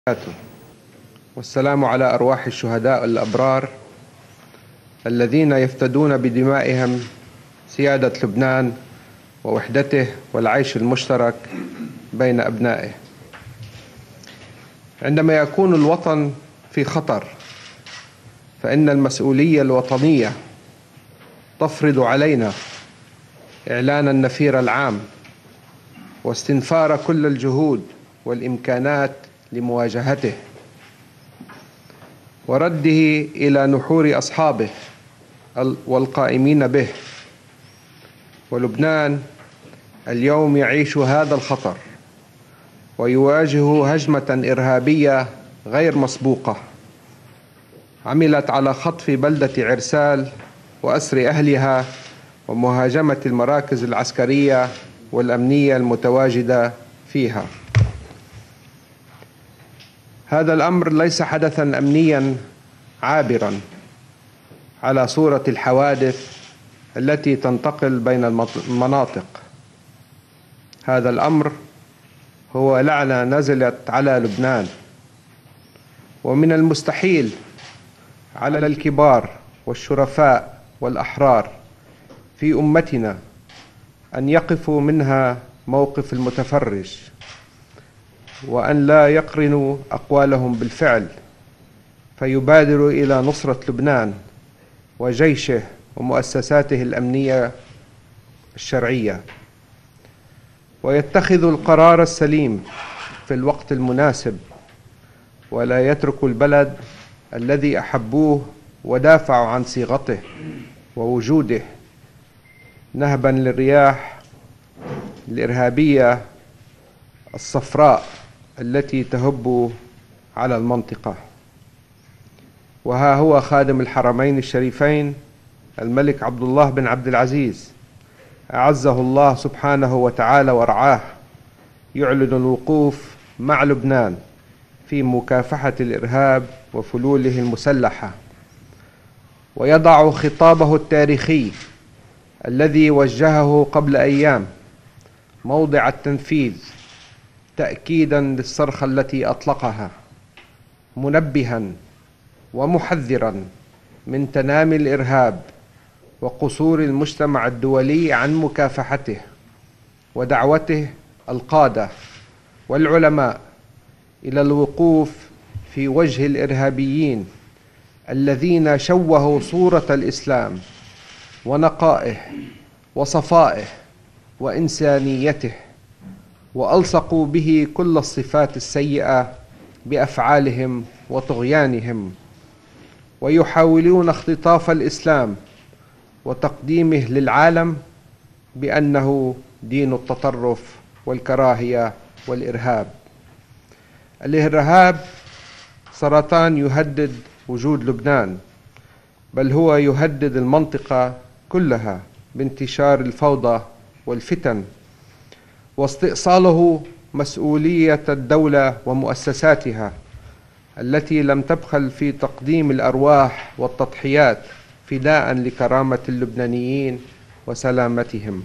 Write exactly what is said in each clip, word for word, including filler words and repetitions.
والسلام على أرواح الشهداء الأبرار الذين يفتدون بدمائهم سيادة لبنان ووحدته والعيش المشترك بين أبنائه. عندما يكون الوطن في خطر فإن المسؤولية الوطنية تفرض علينا إعلان النفير العام واستنفار كل الجهود والإمكانات لمواجهته ورده إلى نحور أصحابه والقائمين به. ولبنان اليوم يعيش هذا الخطر ويواجه هجمة إرهابية غير مسبوقة عملت على خطف بلدة عرسال وأسر أهلها ومهاجمة المراكز العسكرية والأمنية المتواجدة فيها. هذا الأمر ليس حدثاً أمنياً عابراً على صورة الحوادث التي تنتقل بين المناطق. هذا الأمر هو لعنة نزلت على لبنان، ومن المستحيل على الكبار والشرفاء والأحرار في أمتنا أن يقفوا منها موقف المتفرج وأن لا يقرنوا أقوالهم بالفعل فيبادروا إلى نصرة لبنان وجيشه ومؤسساته الأمنية الشرعية ويتخذوا القرار السليم في الوقت المناسب ولا يتركوا البلد الذي أحبوه ودافعوا عن صيغته ووجوده نهبا للرياح الإرهابية الصفراء التي تهب على المنطقة. وها هو خادم الحرمين الشريفين الملك عبد الله بن عبد العزيز أعزه الله سبحانه وتعالى ورعاه يعلن الوقوف مع لبنان في مكافحة الإرهاب وفلوله المسلحة، ويضع خطابه التاريخي الذي وجهه قبل أيام موضع التنفيذ تأكيدا للصرخة التي أطلقها، منبها ومحذرا من تنامي الإرهاب وقصور المجتمع الدولي عن مكافحته، ودعوته القادة والعلماء إلى الوقوف في وجه الإرهابيين الذين شوهوا صورة الإسلام ونقائه وصفائه وإنسانيته وألصقوا به كل الصفات السيئة بأفعالهم وطغيانهم، ويحاولون اختطاف الإسلام وتقديمه للعالم بأنه دين التطرف والكراهية والإرهاب. الإرهاب سرطان يهدد وجود لبنان، بل هو يهدد المنطقة كلها بانتشار الفوضى والفتن، واستئصاله مسؤولية الدولة ومؤسساتها التي لم تبخل في تقديم الأرواح والتضحيات فداء لكرامة اللبنانيين وسلامتهم.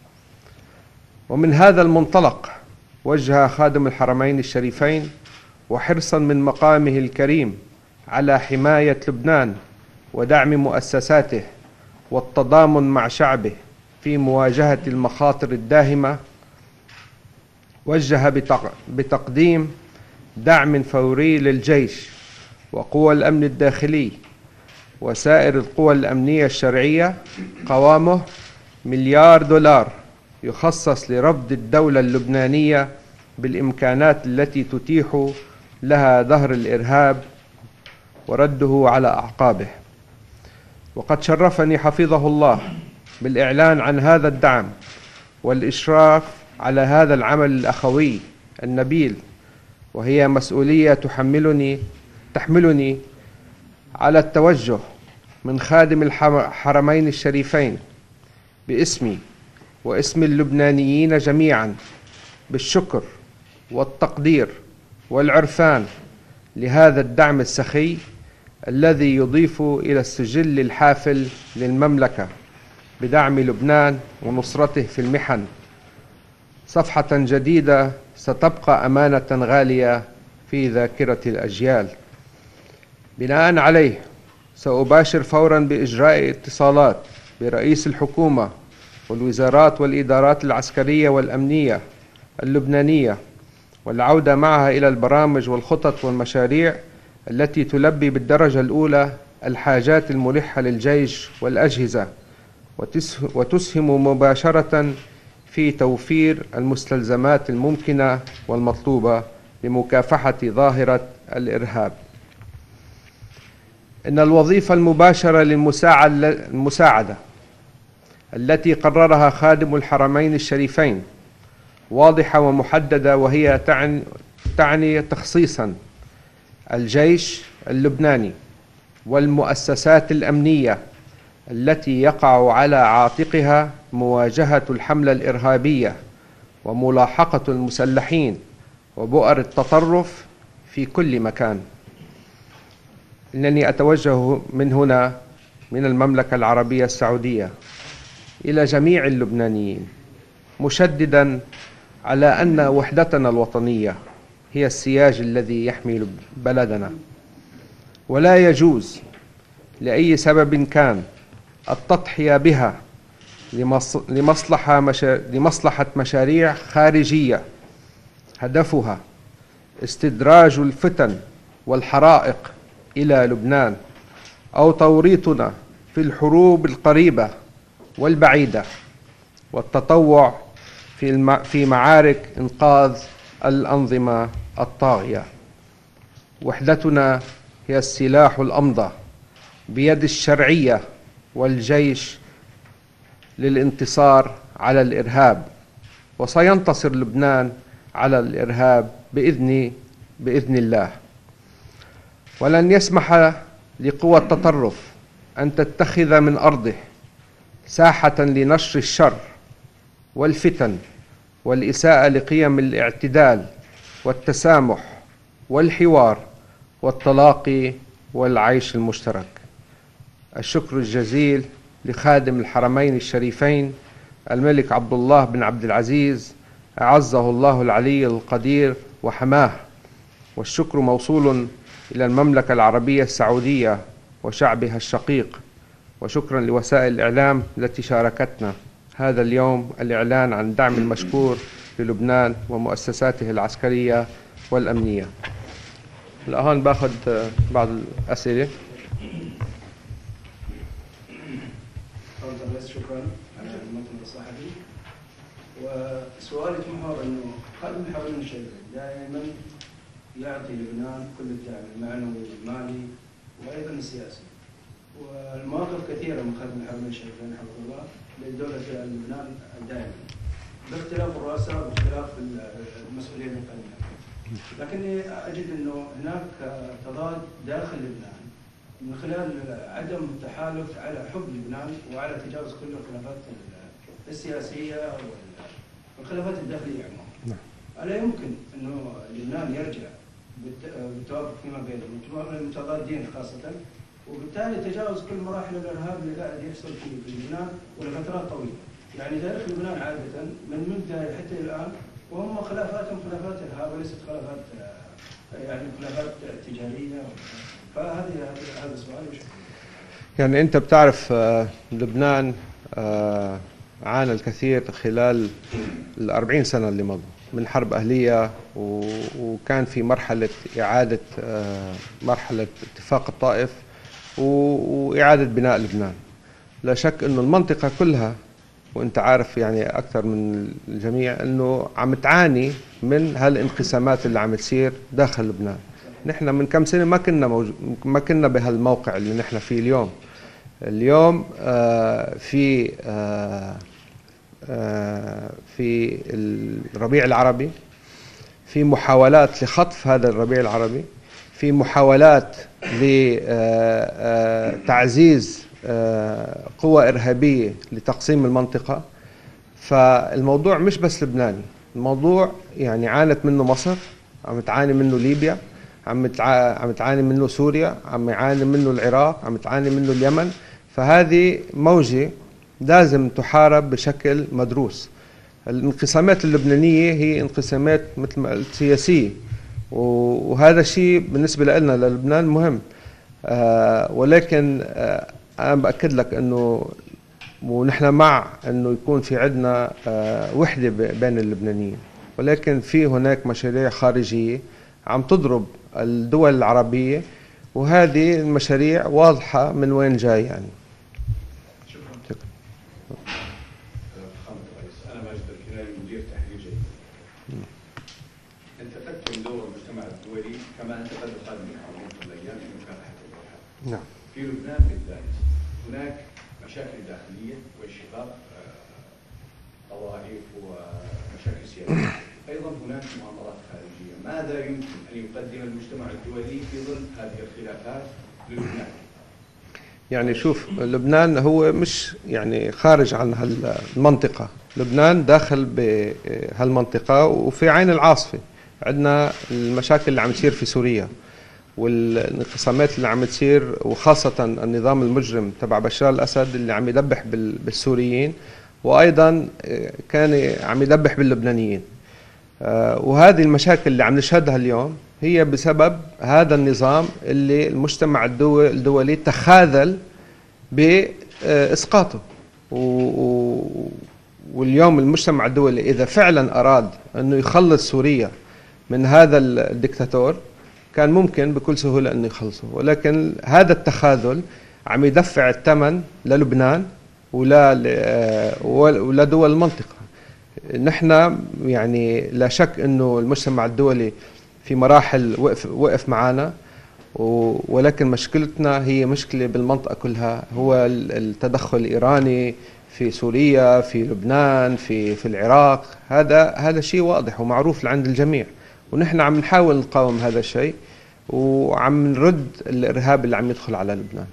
ومن هذا المنطلق وجه خادم الحرمين الشريفين وحرصا من مقامه الكريم على حماية لبنان ودعم مؤسساته والتضامن مع شعبه في مواجهة المخاطر الداهمة، وجه بتقديم دعم فوري للجيش وقوى الأمن الداخلي وسائر القوى الأمنية الشرعية قوامه مليار دولار يخصص لرفض الدولة اللبنانية بالإمكانات التي تتيح لها ظهر الإرهاب ورده على أعقابه. وقد شرفني حفظه الله بالإعلان عن هذا الدعم والإشراف على هذا العمل الأخوي النبيل، وهي مسؤولية تحملني تحملني على التوجه من خادم الحرمين الشريفين باسمي واسم اللبنانيين جميعا بالشكر والتقدير والعرفان لهذا الدعم السخي الذي يضيف إلى السجل الحافل للمملكة بدعم لبنان ونصرته في المحن صفحة جديدة ستبقى أمانة غالية في ذاكرة الأجيال. بناء عليه سأباشر فورا بإجراء اتصالات برئيس الحكومة والوزارات والإدارات العسكرية والأمنية اللبنانية، والعودة معها إلى البرامج والخطط والمشاريع التي تلبي بالدرجة الأولى الحاجات الملحة للجيش والأجهزة، وتسهم مباشرة في توفير المستلزمات الممكنة والمطلوبة لمكافحة ظاهرة الإرهاب. إن الوظيفة المباشرة للمساعدة التي قررها خادم الحرمين الشريفين واضحة ومحددة، وهي تعني, تعني تخصيصا الجيش اللبناني والمؤسسات الأمنية التي يقع على عاتقها مواجهة الحملة الإرهابية وملاحقة المسلحين وبؤر التطرف في كل مكان. إنني أتوجه من هنا من المملكة العربية السعودية إلى جميع اللبنانيين مشددا على أن وحدتنا الوطنية هي السياج الذي يحمي بلدنا، ولا يجوز لأي سبب كان التضحية بها لمصلحة, مشا... لمصلحة مشاريع خارجية هدفها استدراج الفتن والحرائق إلى لبنان، أو توريطنا في الحروب القريبة والبعيدة والتطوع في, الم... في معارك إنقاذ الأنظمة الطاغية. وحدتنا هي السلاح الأمضى بيد الشرعية والجيش للانتصار على الإرهاب، وسينتصر لبنان على الإرهاب بإذن بإذن الله. ولن يسمح لقوى التطرف أن تتخذ من أرضه ساحة لنشر الشر والفتن والإساءة لقيم الاعتدال والتسامح والحوار والتلاقي والعيش المشترك. الشكر الجزيل لخادم الحرمين الشريفين الملك عبد الله بن عبد العزيز أعزه الله العلي القدير وحماه، والشكر موصول إلى المملكة العربية السعودية وشعبها الشقيق، وشكرا لوسائل الإعلام التي شاركتنا هذا اليوم الإعلان عن دعم المشكور للبنان ومؤسساته العسكرية والأمنية. الآن باخذ بعض الأسئلة. شكرا على المؤتمر الصحفي. وسؤالي محور انه خادم الحرمين الشريفين دائما يعطي لبنان كل الدعم المعنوي والمالي وايضا السياسي، والمواقف كثيره من خادم الحرمين الشريفين حفظه الله لدوله لبنان دائما باختلاف الرؤساء واختلاف المسؤولين القادمين. لكني اجد انه هناك تضاد داخل لبنان من خلال عدم التحالف على حب لبنان وعلى تجاوز كل الخلافات السياسيه والخلافات الداخليه عموما. ألا يمكن انه لبنان يرجع بالتوافق فيما بين المتضادين خاصه، وبالتالي تجاوز كل مراحل الارهاب اللي قاعد يحصل في لبنان ولفترات طويله. يعني تاريخ لبنان عاده من مبدا حتى الان وهم خلافاتهم خلافات ارهاب وليست خلافات يعني خلافات تجاريه. فهذه هذا السؤال. يعني أنت بتعرف لبنان عانى الكثير خلال الأربعين سنة اللي مضوا من حرب أهلية، وكان في مرحلة إعادة مرحلة اتفاق الطائف وإعادة بناء لبنان. لا شك أنه المنطقة كلها، وأنت عارف يعني أكثر من الجميع، أنه عم تعاني من هالانقسامات اللي عم تصير داخل لبنان. نحن من كم سنة ما كنا موجود ما كنا بهالموقع اللي نحن فيه اليوم. اليوم آه في آه آه في الربيع العربي في محاولات لخطف هذا الربيع العربي، في محاولات لتعزيز آه قوى إرهابية لتقسيم المنطقة. فالموضوع مش بس لبناني، الموضوع يعني عانت منه مصر، عم تعاني منه ليبيا، عم عم تعاني منه سوريا، عم يعاني منه العراق، عم تعاني منه اليمن. فهذه موجة لازم تحارب بشكل مدروس. الانقسامات اللبنانية هي انقسامات مثل ما قلت سياسية، وهذا الشيء بالنسبة لنا للبنان مهم. ولكن أنا بأكد لك أنه ونحن مع أنه يكون في عندنا وحدة بين اللبنانيين، ولكن في هناك مشاريع خارجية عم تضرب الدول العربية، وهذه المشاريع واضحة من وين جاي يعني. شكرا. شكرا. فخامة الرئيس، أنا ماجد الكناني مدير تحليل جيد. أنت تكتم دور المجتمع الدولي كما انتقد الخادم الحرمين في الأيام في مكافحة الإرهاب. نعم. في لبنان بالذات هناك مشاكل داخلية وانشقاق طوائف ومشاكل سياسية. أيضا هناك مؤامرات خارجية. ماذا يمكن أن يقدم المجتمع الدولي في ظل هذه الخلافات للبنان؟ يعني شوف، لبنان هو مش يعني خارج عن هالمنطقة، لبنان داخل بهالمنطقة وفي عين العاصفة. عندنا المشاكل اللي عم تصير في سوريا والانقسامات اللي عم تصير، وخاصة النظام المجرم تبع بشار الأسد اللي عم يدبح بالسوريين، وأيضا كان عم يدبح باللبنانيين. وهذه المشاكل اللي عم نشهدها اليوم هي بسبب هذا النظام اللي المجتمع الدولي تخاذل بإسقاطه. واليوم المجتمع الدولي إذا فعلا أراد أنه يخلص سوريا من هذا الدكتاتور كان ممكن بكل سهولة أنه يخلصه، ولكن هذا التخاذل عم يدفع الثمن للبنان ولا دول المنطقة. نحن يعني لا شك أنه المجتمع الدولي في مراحل وقف, وقف معنا، ولكن مشكلتنا هي مشكلة بالمنطقة كلها، هو التدخل الإيراني في سوريا، في لبنان، في في العراق. هذا هذا شيء واضح ومعروف عند الجميع، ونحن عم نحاول نقاوم هذا الشيء وعم نرد الإرهاب اللي عم يدخل على لبنان.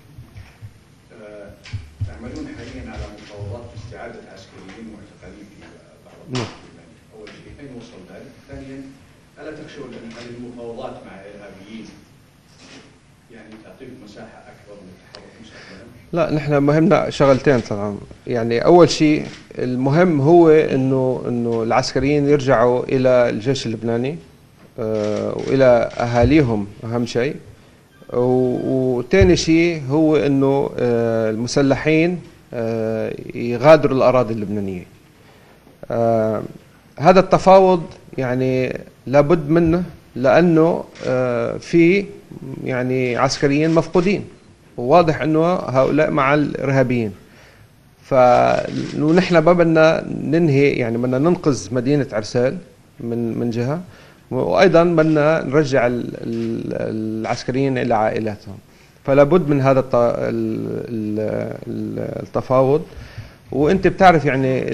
تعملون حاليا على مفاوضات استعادة عسكريين معتقلين في بعض الدول. أول شيء أين وصل ذلك؟ ثانيا، ألا تخشون أن هذه المفاوضات مع الإرهابيين يعني تعطيكم مساحة أكبر للتحرك مستقبلا؟ لا، نحن مهمنا شغلتين طبعا. يعني أول شيء المهم هو إنه إنه العسكريين يرجعوا إلى الجيش اللبناني وإلى أهاليهم أهم شيء، وثاني شيء هو إنه المسلحين يغادروا الأراضي اللبنانية. هذا التفاوض يعني لابد منه، لأنه في يعني عسكريين مفقودين، وواضح إنه هؤلاء مع الإرهابيين. فنحن بدنا ننهي، يعني بدنا ننقذ مدينة عرسال من من جهة، وأيضا بدنا نرجع العسكريين إلى عائلاتهم. فلا بد من هذا التفاوض. وأنت بتعرف يعني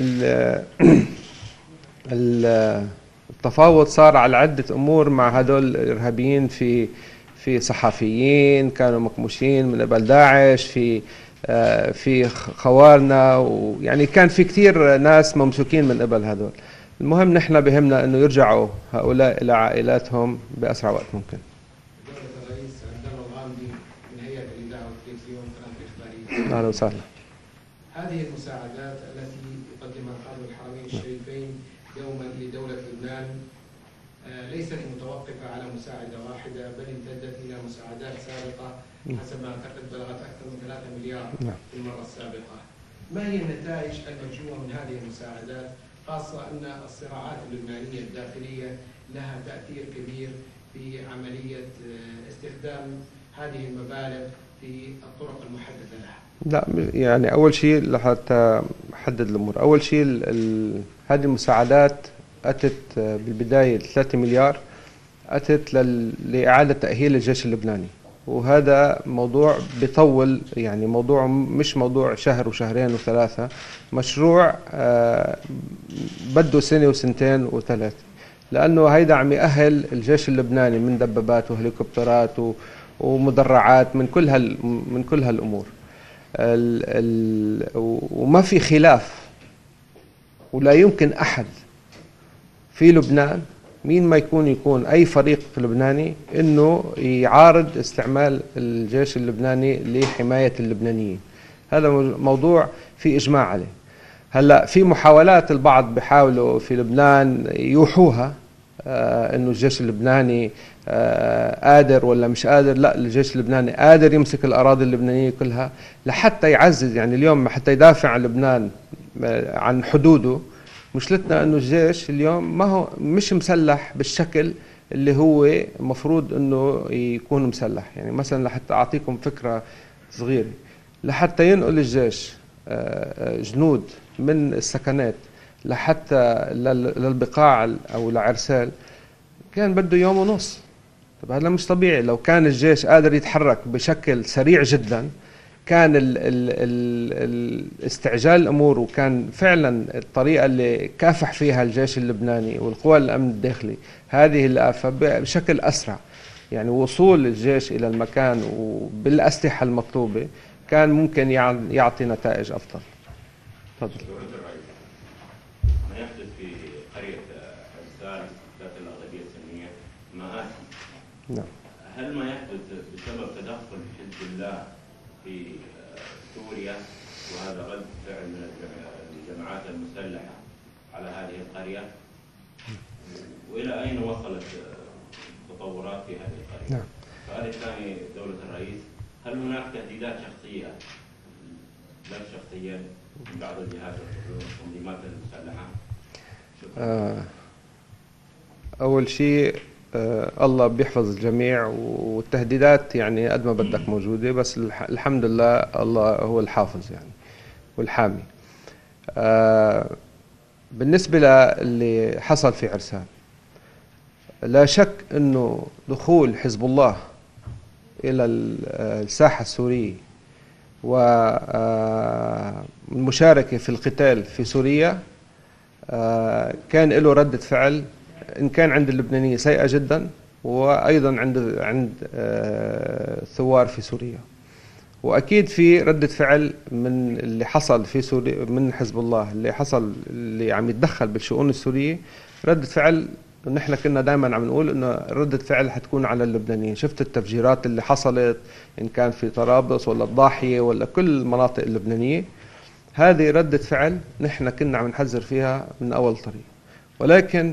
التفاوض صار على عدة أمور مع هذول الإرهابيين، في في صحفيين كانوا مكموشين من قبل داعش، في في خوارنا، ويعني كان في كثير ناس ممسوكين من قبل هذول. المهم نحن بهمنا انه يرجعوا هؤلاء الى عائلاتهم باسرع وقت ممكن. دولة الرئيس عبد الله الغامدي من هيئة الإذاعة والتلفزيون قناة الإخبارية. اهلا وسهلا. هذه المساعدات التي يقدمها خادم الحرمين الشريفين يوما لدولة لبنان ليست متوقفة على مساعدة واحدة، بل امتدت إلى مساعدات سابقة حسب ما أعتقد بلغت أكثر من ثلاثة مليار في المرة السابقة. ما هي النتائج المرجوة من هذه المساعدات، خاصة أن الصراعات اللبنانية الداخلية لها تأثير كبير في عملية استخدام هذه المبالغ في الطرق المحددة لها؟ لا، يعني أول شيء لحتى أحدد الأمور، أول شيء هذه المساعدات أتت بالبداية ثلاثة مليار، أتت لإعادة تأهيل الجيش اللبناني، وهذا موضوع بيطول، يعني موضوع مش موضوع شهر وشهرين وثلاثة، مشروع بده سنة وسنتين وثلاثة، لأنه هيدا عم يأهل الجيش اللبناني من دبابات وهليكوبترات ومدرعات من كل هال من كل هالأمور. ال ال وما في خلاف، ولا يمكن أحد في لبنان مين ما يكون يكون أي فريق لبناني إنه يعارض استعمال الجيش اللبناني لحماية اللبنانيين. هذا موضوع في إجماع عليه. هلا في محاولات البعض بيحاولوا في لبنان يوحوها انه الجيش اللبناني قادر ولا مش قادر. لا، الجيش اللبناني قادر يمسك الاراضي اللبنانيه كلها لحتى يعزز، يعني اليوم حتى يدافع عن لبنان عن حدوده. مشكلتنا انه الجيش اليوم ما هو مش مسلح بالشكل اللي هو المفروض انه يكون مسلح. يعني مثلا لحتى اعطيكم فكره صغيره، لحتى ينقل الجيش جنود من السكنات لحتى للبقاع او لعرسال كان بده يوم ونص. طب هذا مش طبيعي. لو كان الجيش قادر يتحرك بشكل سريع جدا كان ال ال ال استعجال الامور، وكان فعلا الطريقه اللي كافح فيها الجيش اللبناني والقوى الامن الداخلي هذه الآفة بشكل اسرع. يعني وصول الجيش الى المكان وبالاسلحه المطلوبه كان ممكن يعطي نتائج افضل. تفضل. ما يحدث في قريه عرسال ذات الاغلبيه السنيه مآسي. نعم. هل ما يحدث بسبب تدخل حزب الله في سوريا وهذا رد فعل من الجماعات المسلحه على هذه القريه؟ والى اين وصلت التطورات في هذه القريه؟ نعم. السؤال الثاني دوله الرئيس، هل هناك تهديدات شخصيه لك شخصيا من بعض الجهات والتنظيمات المسلحه؟ آه اول شيء آه الله بيحفظ الجميع، والتهديدات يعني قد ما بدك موجوده، بس الحمد لله الله هو الحافظ يعني والحامي. آه بالنسبه للي حصل في عرسال، لا شك انه دخول حزب الله الى الساحه السوريه والمشاركه في القتال في سوريا كان له ردة فعل إن كان عند اللبنانية سيئة جدا، وأيضا عند عند الثوار في سوريا. وأكيد في ردة فعل من اللي حصل في سوريا من حزب الله، اللي حصل اللي عم يتدخل بالشؤون السورية. ردة فعل نحن كنا دائما عم نقول إنه ردة فعل حتكون على اللبنانيين. شفت التفجيرات اللي حصلت إن كان في طرابلس ولا الضاحية ولا كل المناطق اللبنانية، هذه ردة فعل نحن كنا عم نحذر فيها من أول طريق. ولكن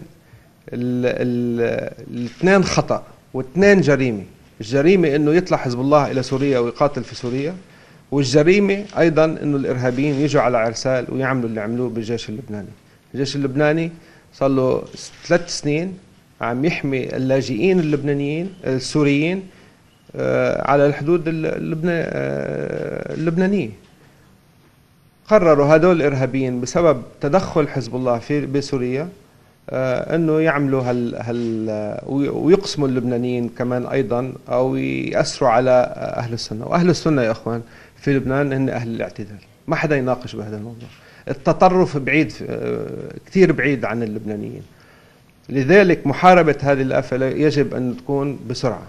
الاثنين خطأ واثنين جريمة. الجريمة إنه يطلع حزب الله إلى سوريا ويقاتل في سوريا، والجريمة أيضا إنه الإرهابيين يجوا على عرسال ويعملوا اللي عملوه بالجيش اللبناني. الجيش اللبناني صار له ثلاث سنين عم يحمي اللاجئين اللبنانيين السوريين على الحدود اللبنانية. قرروا هذول الإرهابيين بسبب تدخل حزب الله في بسوريا انه يعملوا هال هال ويقسموا اللبنانيين كمان ايضا، او يأثروا على اهل السنه. واهل السنه يا اخوان في لبنان هن اهل الاعتدال، ما حدا يناقش بهذا الموضوع. التطرف بعيد كثير بعيد عن اللبنانيين. لذلك محاربه هذه الآفة يجب ان تكون بسرعه.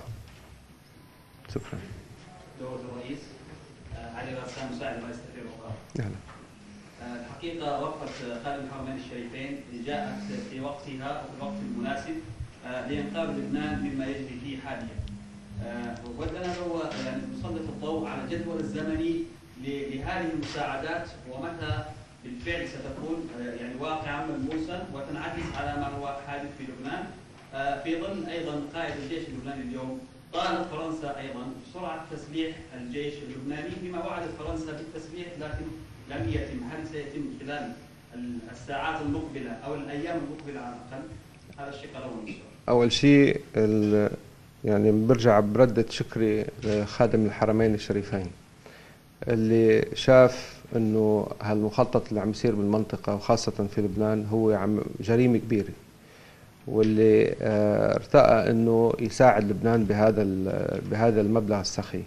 شكرا. دكتور الرئيس، علي غسان مساعد رئيس تحرير الأوقاف. اهلا. الحقيقه وقفه خادم الحرمين الشريفين جاءت في وقتها وفي الوقت المناسب لإنقاذ لبنان مما يجري فيه حاليا. ودنا لو يعني نسلط الضوء على الجدول الزمني لهذه المساعدات ومتى بالفعل ستكون يعني واقعا ملموسا وتنعكس على ما هو حادث في لبنان، في ظل ايضا قائد الجيش اللبناني اليوم طالب فرنسا ايضا بسرعه تسليح الجيش اللبناني بما وعدت فرنسا بالتسليح لكن لم يتم. هل سيتم خلال الساعات المقبله او الايام المقبله على الاقل؟ هذا الشق الاول من السؤال. اول شيء يعني برجع بردة شكري لخادم الحرمين الشريفين اللي شاف انه هالمخطط اللي عم يصير بالمنطقه وخاصه في لبنان هو عم جريمه كبيره، واللي ارتأى انه يساعد لبنان بهذا بهذا المبلغ السخي.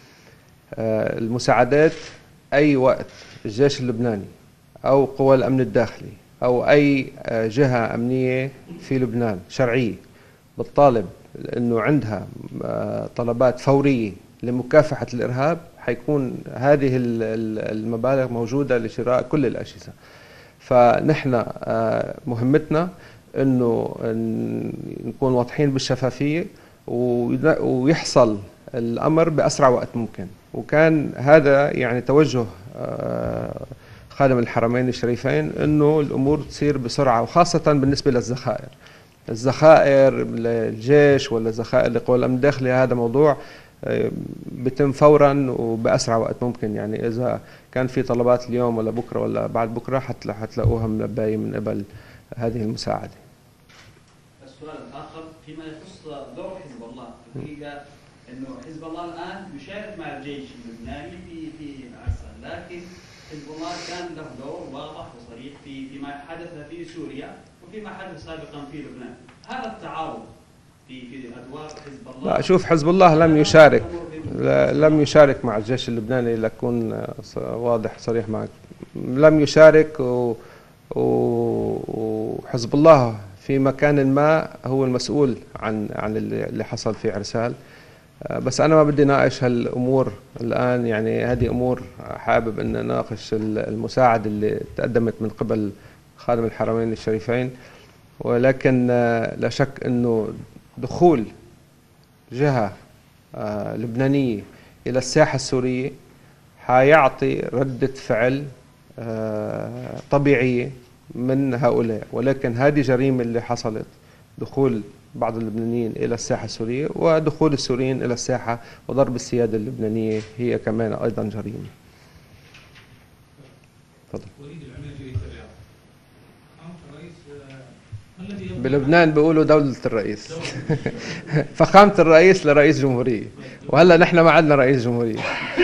المساعدات اي وقت الجيش اللبناني او قوى الامن الداخلي او اي جهه امنيه في لبنان شرعيه بتطالب انه عندها طلبات فوريه لمكافحه الارهاب، حيكون هذه المبالغ موجوده لشراء كل الاجهزه. فنحن مهمتنا انه نكون واضحين بالشفافيه ويحصل الامر باسرع وقت ممكن. وكان هذا يعني توجه خادم الحرمين الشريفين انه الامور تصير بسرعه، وخاصه بالنسبه للذخائر، الذخائر للجيش ولا ذخائر لقوى الأمن الداخلي هذا موضوع بيتم فورا وبأسرع وقت ممكن. يعني إذا كان في طلبات اليوم ولا بكرة ولا بعد بكرة حتلاقوها ملبية من قبل هذه المساعدة. السؤال الآخر فيما يخص دور حزب الله، الحقيقة إنه حزب الله الآن يشارك مع الجيش اللبناني في في عسكر، لكن حزب الله كان له دور واضح وصريح في فيما حدث في سوريا وفيما حدث سابقا في لبنان. هذا التعارض في في ادوار حزب الله. لا شوف، حزب الله لم يشارك لم يشارك مع الجيش اللبناني، لأكون واضح صريح معك، لم يشارك، و وحزب الله في مكان ما هو المسؤول عن عن اللي حصل في عرسال. بس أنا ما بدي ناقش هالأمور الآن، يعني هذه أمور حابب أن ناقش المساعدة اللي تقدمت من قبل خادم الحرمين الشريفين. ولكن لا شك أنه دخول جهة لبنانية إلى الساحة السورية حيعطي ردة فعل طبيعية من هؤلاء، ولكن هذه جريمة اللي حصلت، دخول بعض اللبنانيين إلى الساحة السورية ودخول السوريين إلى الساحة وضرب السيادة اللبنانية هي كمان أيضا جريمة. تفضل. بلبنان بيقولوا دولة الرئيس. فخامة الرئيس لرئيس جمهورية، وهلا نحن ما عندنا رئيس جمهورية.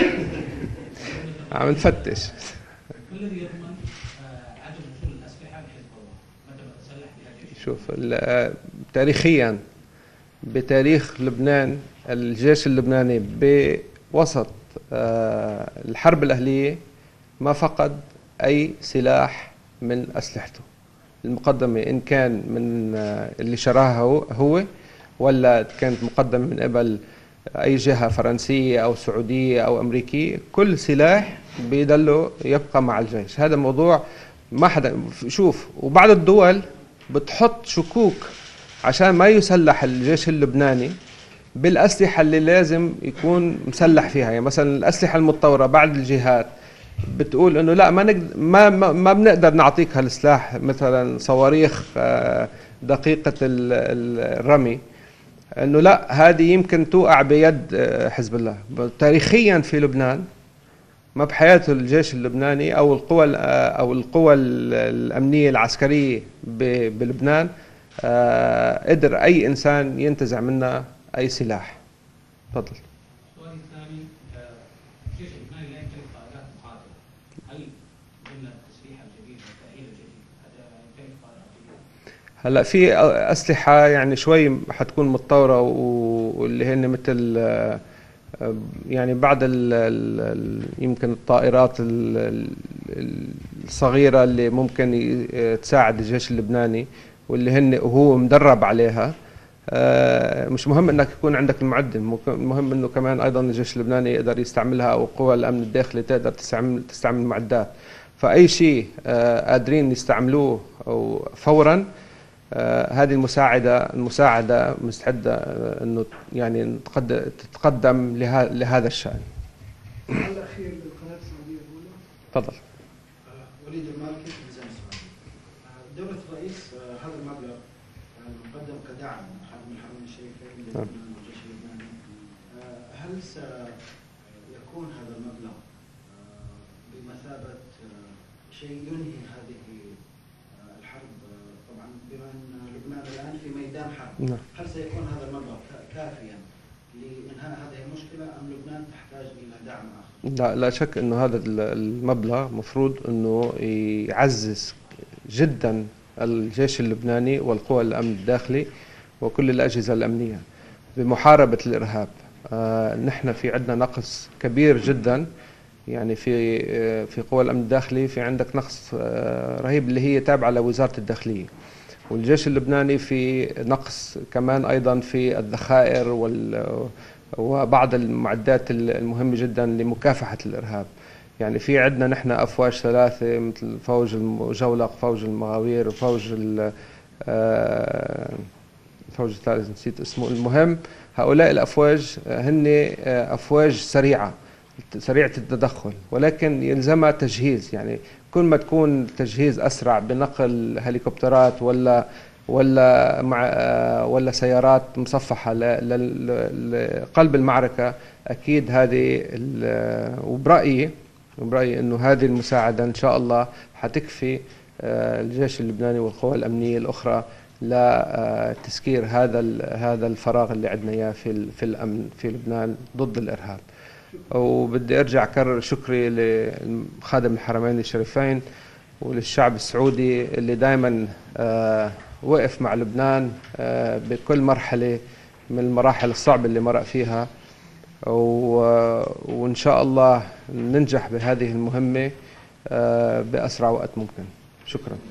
عم نفتش. الذي يضمن عدم وصول الأسلحة لحزب الله؟ متى تسلح بها الجيش؟ شوف، تاريخيا بتاريخ لبنان الجيش اللبناني بوسط الحرب الأهلية ما فقد أي سلاح من أسلحته المقدمة، إن كان من اللي شراها هو ولا كانت مقدمة من قبل أي جهة فرنسية أو سعودية أو أمريكية. كل سلاح بيدله يبقى مع الجيش. هذا موضوع ما حدا شوف. وبعض الدول بتحط شكوك عشان ما يسلح الجيش اللبناني بالأسلحة اللي لازم يكون مسلح فيها. يعني مثلا الأسلحة المتطورة بعض الجهات بتقول انه لا ما نقدر ما ما بنقدر نعطيك هالسلاح، مثلا صواريخ دقيقة الرمي، انه لا هذه يمكن توقع بيد حزب الله. تاريخيا في لبنان ما بحياته الجيش اللبناني او القوى او القوى الامنية العسكرية بلبنان قدر اي انسان ينتزع منها اي سلاح. تفضل. السؤال الثاني، الجيش اللبناني لا يمتلك طائرات مقاتلة، هل ضمن التسليح الجديد والتأهيل الجديد يمتلك طائرات جديدة؟ هلا في اسلحه يعني شوي حتكون متطوره واللي هن مثل يعني بعض ال ال يمكن الطائرات الصغيره اللي ممكن تساعد الجيش اللبناني واللي هن وهو مدرب عليها. مش مهم انك يكون عندك المعدل، المهم انه كمان ايضا الجيش اللبناني يقدر يستعملها او قوى الامن الداخلي تقدر تستعمل تستعمل معدات. فاي شيء قادرين يستعملوه او فورا هذه المساعده المساعده مستعده انه يعني تتقدم لهذا الشان. السؤال الاخير للقناه السعوديه الاولى. تفضل. وليد المالكي ميزان السعوديه. دوله الرئيس هذا المبلغ مقدم كدعم خادم الحرمين الشريفين للبنان والجيش اللبناني، هل سيكون هذا المبلغ بمثابه شيء ينهي هذه الحرب؟ طبعا بما ان لبنان الان في ميدان حرب، هل سيكون هذا المبلغ كافيا لانهاء هذه المشكله ام لبنان تحتاج الى دعم اخر؟ لا لا شك انه هذا المبلغ مفروض انه يعزز جدا الجيش اللبناني والقوى الامن الداخلي وكل الاجهزه الامنيه بمحاربه الارهاب. آه نحن في عندنا نقص كبير جدا، يعني في آه في قوى الامن الداخلي في عندك نقص آه رهيب اللي هي تابعه لوزاره الداخليه، والجيش اللبناني في نقص كمان ايضا في الذخائر وال وبعض المعدات المهمه جدا لمكافحه الارهاب. يعني في عندنا نحن افواج ثلاثه مثل فوج المجولق، فوج المغاوير، وفوج الفوج الثالث نسيت اسمه. المهم هؤلاء الافواج هن افواج سريعه سريعه التدخل، ولكن يلزمها تجهيز. يعني كل ما تكون تجهيز اسرع بنقل هليكوبترات ولا ولا مع ولا سيارات مصفحة لقلب المعركة. أكيد هذه وبرأيي وبرأيي إنه هذه المساعدة إن شاء الله حتكفي الجيش اللبناني والقوى الأمنية الأخرى لتسكير هذا هذا الفراغ اللي عندنا إياه في في الأمن في لبنان ضد الإرهاب. وبدي أرجع أكرر شكري لخادم الحرمين الشريفين وللشعب السعودي اللي دائما وقف مع لبنان بكل مرحلة من المراحل الصعبة اللي مرق فيها، وإن شاء الله ننجح بهذه المهمة بأسرع وقت ممكن. شكرا.